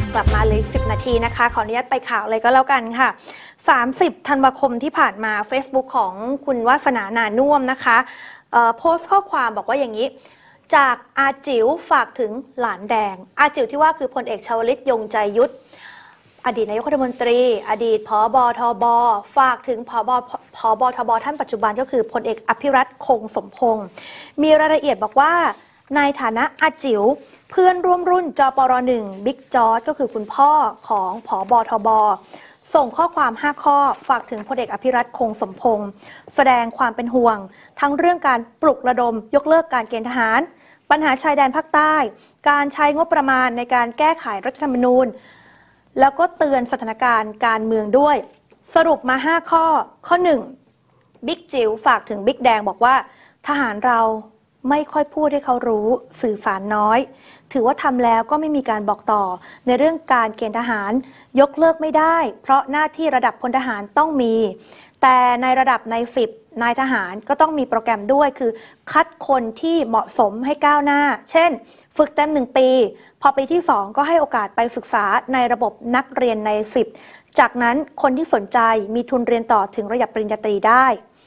กลับมาเลย10 นาทีนะคะขออนุญาตไปข่าวเลยก็แล้วกันค่ะ30 ธันวาคมที่ผ่านมา Facebook ของคุณวาสนานานุ่วมนะคะโพสต์ข้อความบอกว่าอย่างนี้จากอาจิ๋วฝากถึงหลานแดงอาจิ๋วที่ว่าคือพลเอกชวลิตยงใจยุทธอดีตนายกรัฐมนตรีอดีตผบ.ทบ.ฝากถึงผบ.ทบ.ท่านปัจจุบันก็คือพลเอกอภิรัตน์คงสมพงษ์มีรายละเอียดบอกว่าในฐานะอาจิ๋วเพื่อนร่วมรุ่นจปร1บิ๊กจอร์จก็คือคุณพ่อของผบ.ทบ.ส่งข้อความ5ข้อฝากถึงพลเอกอภิรัตน์คงสมพงษ์แสดงความเป็นห่วงทั้งเรื่องการปลุกระดมยกเลิกการเกณฑ์ทหารปัญหาชายแดนภาคใต้การใช้งบประมาณในการแก้ไขรัฐธรรมนูญแล้วก็เตือนสถานการณ์การเมืองด้วยสรุปมา5ข้อข้อ1บิ๊กจิ๋วฝากถึงบิ๊กแดงบอกว่าทหารเราไม่ค่อยพูดให้เขารู้สื่อสารน้อยถือว่าทำแล้วก็ไม่มีการบอกต่อในเรื่องการเกณฑ์ทหารยกเลิกไม่ได้เพราะหน้าที่ระดับพลทหารต้องมีแต่ในระดับนาย10นายทหารก็ต้องมีโปรแกรมด้วยคือคัดคนที่เหมาะสมให้ก้าวหน้าเช่นฝึกเต็ม1 ปีพอปีที่2ก็ให้โอกาสไปศึกษาในระบบนักเรียนใน10จากนั้นคนที่สนใจมีทุนเรียนต่อถึงระดับปริญญาตรีได้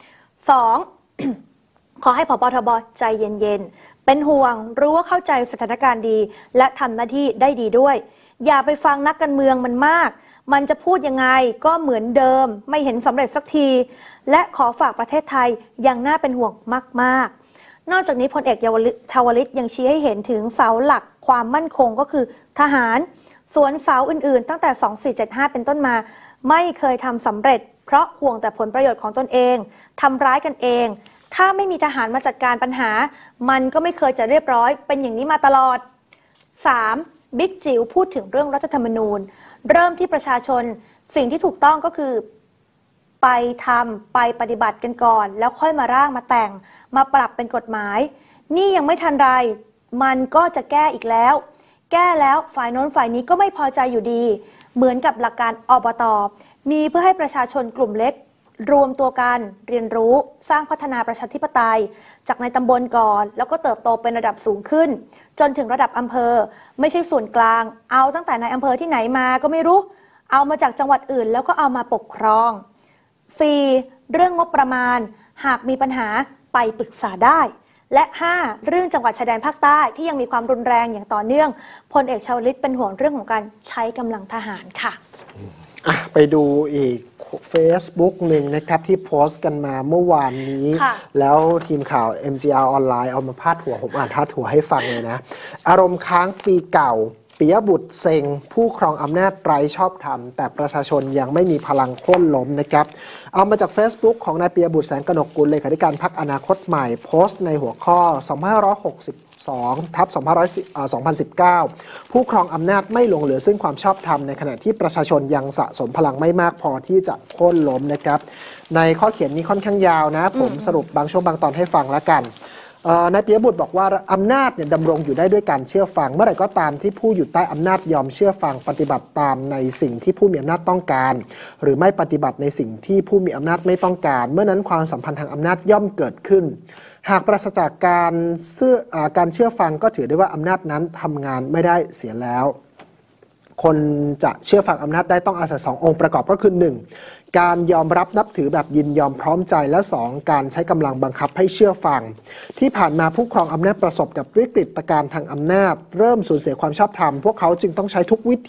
2ขอให้ผบ.ทบ.ใจเย็นๆเป็นห่วงรู้ว่าเข้าใจสถานการณ์ดีและทำหน้าที่ได้ดีด้วยอย่าไปฟังนักการเมืองมันมากมันจะพูดยังไงก็เหมือนเดิมไม่เห็นสำเร็จสักทีและขอฝากประเทศไทยยังน่าเป็นห่วงมากๆนอกจากนี้พลเอกชวลิตยังชี้ให้เห็นถึงเสาหลักความมั่นคงก็คือทหารส่วนเสาอื่นๆตั้งแต่2475เป็นต้นมาไม่เคยทำสำเร็จเพราะห่วงแต่ผลประโยชน์ของตนเองทำร้ายกันเองถ้าไม่มีทหารมาจัดการปัญหามันก็ไม่เคยจะเรียบร้อยเป็นอย่างนี้มาตลอด 3. บิ๊กจิ๋วพูดถึงเรื่องรัฐธรรมนูญเริ่มที่ประชาชนสิ่งที่ถูกต้องก็คือไปทำไปปฏิบัติกันก่อนแล้วค่อยมาร่างมาแต่งมาปรับเป็นกฎหมายนี่ยังไม่ทันไรมันก็จะแก้อีกแล้วแก้แล้วฝ่ายโน้นฝ่ายนี้ก็ไม่พอใจอยู่ดีเหมือนกับหลักการอบต.มีเพื่อให้ประชาชนกลุ่มเล็กรวมตัวกันเรียนรู้สร้างพัฒนาประชาธิปไตยจากในตำบลก่อนแล้วก็เติบโตเป็นระดับสูงขึ้นจนถึงระดับอำเภอไม่ใช่ส่วนกลางเอาตั้งแต่ในอำเภอที่ไหนมาก็ไม่รู้เอามาจากจังหวัดอื่นแล้วก็เอามาปกครอง 4. เรื่องงบประมาณหากมีปัญหาไปปรึกษาได้และ 5. เรื่องจังหวัดชายแดนภาคใต้ที่ยังมีความรุนแรงอย่างต่อเนื่องพลเอกชวลิตเป็นห่วงเรื่องของการใช้กำลังทหารค่ะไปดูอีก Facebook หนึ่งนะครับที่โพสต์กันมาเมื่อวานนี้แล้วทีมข่าว MGR ออนไลน์เอามาพาดหัวผมอ่านพาดหัวให้ฟังเลยนะอารมณ์ค้างปีเก่าปิยบุตรเซ็งผู้ครองอำนาจไร้ชอบธรรมแต่ประชาชนยังไม่มีพลังโค่นล้มนะครับเอามาจาก Facebook ของนายปิยบุตรแสงกนกกุลเลขาธิการพรรคอนาคตใหม่โพสต์ในหัวข้อ 2562/2019 ผู้ครองอำนาจไม่ลงเหลือซึ่งความชอบธรรมในขณะที่ประชาชนยังสะสมพลังไม่มากพอที่จะโค่นล้มนะครับในข้อเขียนนี้ค่อนข้างยาวนะผมสรุปบางช่วงบางตอนให้ฟังแล้วกันนายปิยบุตรบอกว่าอำนาจดำรงอยู่ได้ด้วยการเชื่อฟังเมื่อไหร่ก็ตามที่ผู้อยู่ใต้อำนาจยอมเชื่อฟังปฏิบัติตามในสิ่งที่ผู้มีอำนาจต้องการหรือไม่ปฏิบัติในสิ่งที่ผู้มีอำนาจไม่ต้องการเมื่อนั้นความสัมพันธ์ทางอำนาจย่อมเกิดขึ้นหากปราศจากการเชื่อฟังก็ถือได้ว่าอำนาจนั้นทำงานไม่ได้เสียแล้วคนจะเชื่อฟังอำนาจได้ต้องอาศัย2 องค์ประกอบก็คือ 1. การยอมรับนับถือแบบยินยอมพร้อมใจและ 2. การใช้กำลังบังคับให้เชื่อฟังที่ผ่านมาผู้ครองอำนาจประสบกับวิกฤตการณ์ทางอำนาจเริ่มสูญเสียความชอบธรรมพวกเขาจึงต้องใช้ทุกวิ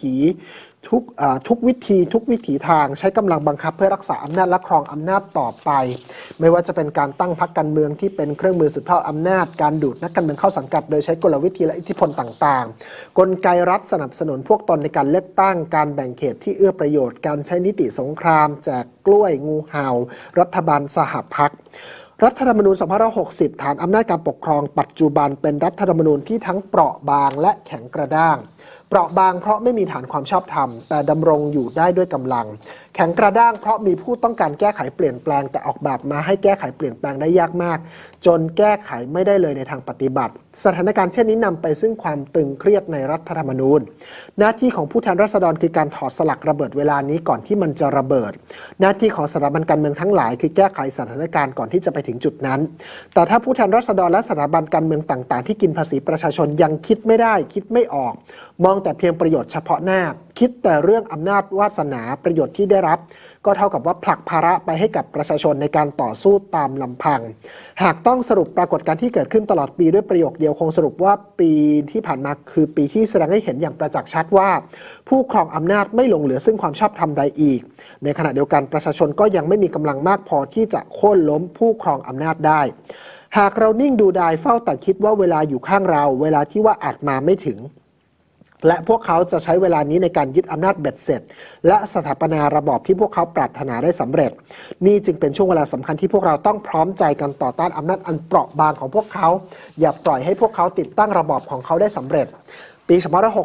ถีทางใช้กำลังบังคับเพื่อรักษาอำนาจและครองอำนาจต่อไปไม่ว่าจะเป็นการตั้งพรรคการเมืองที่เป็นเครื่องมือสืบทอดอำนาจการดูดนักการเมืองเข้าสังกัดโดยใช้กลวิธีและอิทธิพลต่างๆกลไกรัฐสนับสนุนพวกตนในการเลือกตั้งการแบ่งเขตที่เอื้อประโยชน์การใช้นิติสงครามแจกกล้วยงูเห่ารัฐบาลสหพรรครัฐธรรมนูญ 2560 ฐานอำนาจการปกครองปัจจุบันเป็นรัฐธรรมนูญที่ทั้งเปราะบางและแข็งกระด้างเปราะบางเพราะไม่มีฐานความชอบธรรมแต่ดำรงอยู่ได้ด้วยกำลังแข็งกระด้างเพราะมีผู้ต้องการแก้ไขเปลี่ยนแปลงแต่ออกแบบมาให้แก้ไขเปลี่ยนแปลงได้ยากมากจนแก้ไขไม่ได้เลยในทางปฏิบัติสถานการณ์เช่นนี้นำไปซึ่งความตึงเครียดในรัฐธรรมนูญหน้าที่ของผู้แทนราษฎรคือการถอดสลักระเบิดเวลานี้ก่อนที่มันจะระเบิดหน้าที่ของสถาบันการเมืองทั้งหลายคือแก้ไขสถานการณ์ก่อนที่จะไปถึงจุดนั้นแต่ถ้าผู้แทนราษฎรและสถาบันการเมืองต่างๆที่กินภาษีประชาชนยังคิดไม่ได้คิดไม่ออกมองแต่เพียงประโยชน์เฉพาะหน้าคิดแต่เรื่องอำนาจวาสนาประโยชน์ที่ได้รับก็เท่ากับว่าผลักภาระไปให้กับประชาชนในการต่อสู้ตามลำพังหากต้องสรุปปรากฏการณ์ที่เกิดขึ้นตลอดปีด้วยประโยคเดียวคงสรุปว่าปีที่ผ่านมาคือปีที่แสดงให้เห็นอย่างประจักษ์ชัดว่าผู้ครองอำนาจไม่หลงเหลือซึ่งความชอบธรรมใดอีกในขณะเดียวกันประชาชนก็ยังไม่มีกำลังมากพอที่จะโค่นล้มผู้ครองอำนาจได้หากเรานิ่งดูดายเฝ้าแต่คิดว่าเวลาอยู่ข้างเราเวลาที่ว่าอาจมาไม่ถึงและพวกเขาจะใช้เวลานี้ในการยึดอำนาจเบ็ดเสร็จและสถาปนาระบอบที่พวกเขาปรารถนาได้สำเร็จนี่จึงเป็นช่วงเวลาสำคัญที่พวกเราต้องพร้อมใจกันต่อต้านอำนาจอันเปราะบางของพวกเขาอย่าปล่อยให้พวกเขาติดตั้งระบอบของเขาได้สำเร็จปี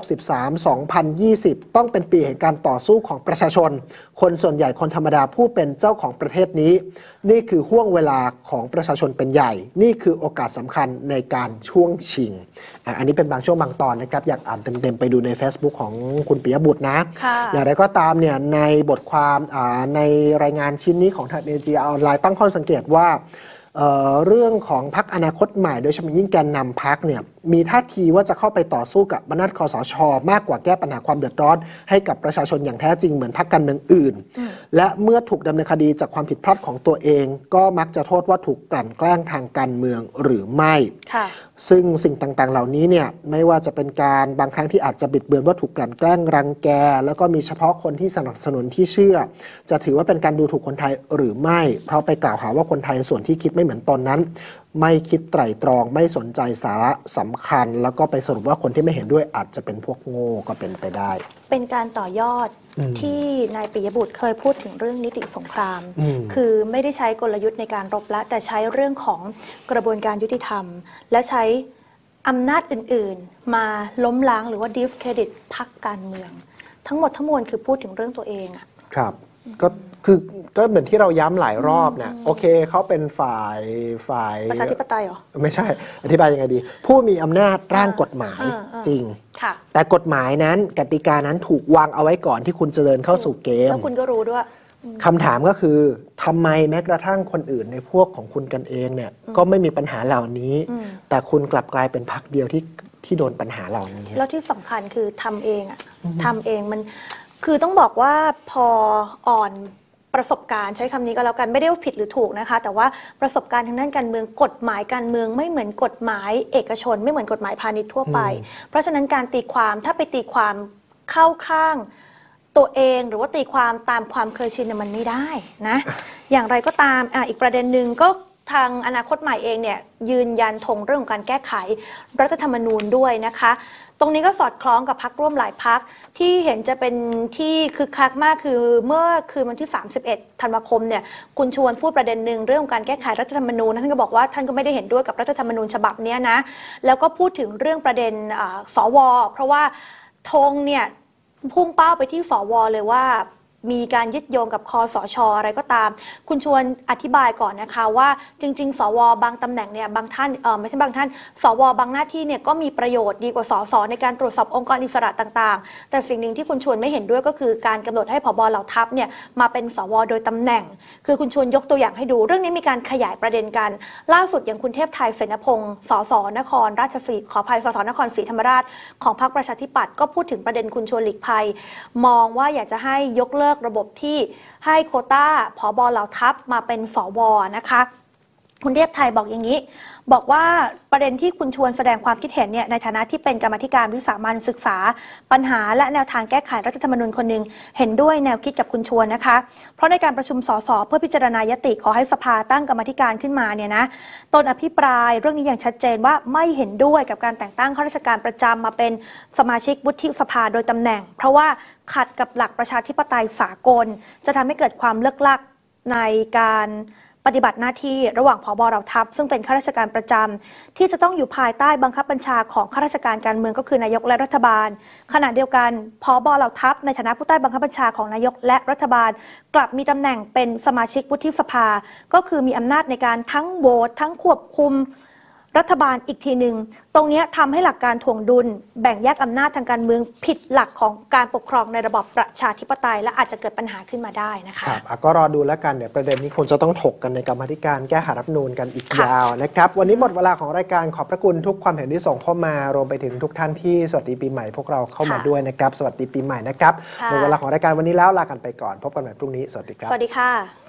2563-2020 ต้องเป็นปีแห่งการต่อสู้ของประชาชนคนส่วนใหญ่คนธรรมดาผู้เป็นเจ้าของประเทศนี้นี่คือห่วงเวลาของประชาชนเป็นใหญ่นี่คือโอกาสสำคัญในการช่วงชิงอันนี้เป็นบางช่วงบางตอนนะครับอยากอ่านเต็มๆไปดูใน Facebook ของคุณปิยบุตรนะอย่างไรก็ตามเนี่ยในบทความในรายงานชิ้นนี้ของทางเอเชียออนไลน์ตั้งข้อสังเกตว่าเรื่องของพรรคอนาคตใหม่โดยเฉพาะยิ่งแกนนำพรรคเนี่ยมีท่าทีว่าจะเข้าไปต่อสู้กับอำนาจคสช.มากกว่าแก้ปัญหาความเดือดร้อนให้กับประชาชนอย่างแท้จริงเหมือนพรรคการเมืองอื่นและเมื่อถูกดำเนินคดีจากความผิดพลาดของตัวเองก็มักจะโทษว่าถูกกลั่นแกล้งทางการเมืองหรือไม่ซึ่งสิ่งต่างๆเหล่านี้เนี่ยไม่ว่าจะเป็นการบางครั้งที่อาจจะบิดเบือนว่าถูกกลั่นแกล้งรังแกแล้วก็มีเฉพาะคนที่สนับสนุนที่เชื่อจะถือว่าเป็นการดูถูกคนไทยหรือไม่เพราะไปกล่าวหาว่าคนไทยส่วนที่คิดไม่เหมือนตนนั้นไม่คิดไตร่ตรองไม่สนใจสาระสำคัญแล้วก็ไปสรุปว่าคนที่ไม่เห็นด้วยอาจจะเป็นพวกโง่ก็เป็นไปได้เป็นการต่อยอดที่นายปิยบุตรเคยพูดถึงเรื่องนิติสงครามคือไม่ได้ใช้กลยุทธ์ในการรบและแต่ใช้เรื่องของกระบวนการยุติธรรมและใช้อำนาจอื่นๆมาล้มล้างหรือว่าดิสเครดิตพรรคการเมืองทั้งหมดทั้งมวลคือพูดถึงเรื่องตัวเองอะครับก็เหมือนที่เราย้ำหลายรอบนะโอเคเขาเป็นฝ่ายประชาธิปไตยเหรอไม่ใช่อธิบายยังไงดีผู้มีอำนาจร่างกฎหมายจริงแต่กฎหมายนั้นกติกานั้นถูกวางเอาไว้ก่อนที่คุณจะเดินเข้าสู่เกมแล้วคุณก็รู้ด้วยคำถามก็คือทำไมแม้กระทั่งคนอื่นในพวกของคุณกันเองเนี่ยก็ไม่มีปัญหาเหล่านี้แต่คุณกลับกลายเป็นพรรคเดียวที่โดนปัญหาเหล่านี้แล้วที่สำคัญคือทำเองทำเองมันคือต้องบอกว่าพออ่อนประสบการณ์ใช้คำนี้ก็แล้วกันไม่ได้ว่าผิดหรือถูกนะคะแต่ว่าประสบการณ์ทางด้านการเมืองกฎหมายการเมืองไม่เหมือนกฎหมายเอกชนไม่เหมือนกฎหมายพาณิชย์ทั่วไปเพราะฉะนั้นการตีความถ้าไปตีความเข้าข้างตัวเองหรือว่าตีความตามความเคยชินมันไม่ได้นะอย่างไรก็ตามอีกประเด็นหนึ่งก็ทางอนาคตใหม่เองเนี่ยยืนยันธงเรื่องของการแก้ไขรัฐธรรมนูญด้วยนะคะตรงนี้ก็สอดคล้องกับพรรคร่วมหลายพรรคที่เห็นจะเป็นที่คึกคักมากคือเมื่อคืนวันที่31 ธันวาคมเนี่ยคุณชวนพูดประเด็นหนึ่งเรื่องของการแก้ไขรัฐธรรมนูญท่านก็บอกว่าท่านก็ไม่ได้เห็นด้วยกับรัฐธรรมนูญฉบับนี้นะแล้วก็พูดถึงเรื่องประเด็นสวเพราะว่าธงเนี่ยพุ่งเป้าไปที่สวเลยว่ามีการยึดโยงกับคสช.อะไรก็ตามคุณชวนอธิบายก่อนนะคะว่าจริงๆสวบางตำแหน่งเนี่ยบางท่านไม่ใช่บางท่านสวบางหน้าที่เนี่ยก็มีประโยชน์ดีกว่าสสในการตรวจสอบองค์กรอิสระต่างๆแต่สิ่งหนึ่งที่คุณชวนไม่เห็นด้วยก็คือการกำหนดให้ผบ.เหล่าทัพเนี่ยมาเป็นสวโดยตำแหน่งคือคุณชวนยกตัวอย่างให้ดูเรื่องนี้มีการขยายประเด็นกันล่าสุดอย่างคุณเทพไทยเสนพงศ์สสนครราชสีขออภัยสสนครศรีธรรมราชของพรรคประชาธิปัตย์ก็พูดถึงประเด็นคุณชวนหลีกภัยมองว่าอยากจะให้ยกเลิกระบบที่ให้โควต้าผบ.เหล่าทัพมาเป็นสวนะคะคุณเทพไทยบอกอย่างนี้บอกว่าประเด็นที่คุณชวนแสดงความคิดเห็นเนี่ยในฐานะที่เป็นกรรมาธิการวิสามัญศึกษาปัญหาและแนวทางแก้ไขรัฐธรรมนูญคนหนึ่งเห็นด้วยแนวคิดกับคุณชวนนะคะเพราะในการประชุมสสเพื่อพิจารณายติขอให้สภาตั้งกรรมาธิการขึ้นมาเนี่ยนะตนอภิปรายเรื่องนี้อย่างชัดเจนว่าไม่เห็นด้วยกับการแต่งตั้งข้าราชการประจำมาเป็นสมาชิกวุฒิสภาโดยตำแหน่งเพราะว่าขัดกับหลักประชาธิปไตยสากลจะทำให้เกิดความเลิกลักในการปฏิบัติหน้าที่ระหว่างผบ.เหล่าทัพซึ่งเป็นข้าราชการประจำที่จะต้องอยู่ภายใต้บังคับบัญชาของข้าราชการการเมืองก็คือนายกและรัฐบาลขณะเดียวกันผบ.เหล่าทัพในฐานะผู้ใต้บังคับบัญชาของนายกและรัฐบาลกลับมีตำแหน่งเป็นสมาชิกวุฒิสภาก็คือมีอำนาจในการทั้งโหวตทั้งควบคุมรัฐบาลอีกทีหนึ่งตรงนี้ทำให้หลักการถ่วงดุลแบ่งแยกอำนาจทางการเมืองผิดหลักของการปกครองในระบอบประชาธิปไตยและอาจจะเกิดปัญหาขึ้นมาได้นะคะครับก็รอดูแล้วกันเดี๋ยวประเด็นนี้คงจะต้องถกกันในกรรมาธิการแก้ไขรัฐธรรมนูญกันอีกยาวนะครับวันนี้หมดเวลาของรายการขอบพระคุณทุกความเห็นที่ส่งเข้ามารวมไปถึงทุกท่านที่สวัสดีปีใหม่พวกเราเข้ามาด้วยนะครับสวัสดีปีใหม่นะครับหมดเวลาของรายการวันนี้แล้วลากันไปก่อนพบกันใหม่พรุ่งนี้สวัสดีครับสวัสดีค่ะ